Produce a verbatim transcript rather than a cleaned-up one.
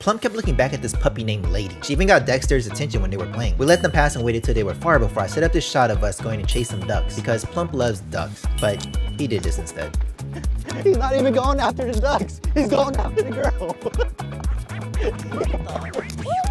Plum kept looking back at this puppy named Lady. She even got Dexter's attention when they were playing. We let them pass and waited till they were far before I set up this shot of us going to chase some ducks, because Plump loves ducks, but he did this instead. He's not even going after the ducks. He's going after the girl.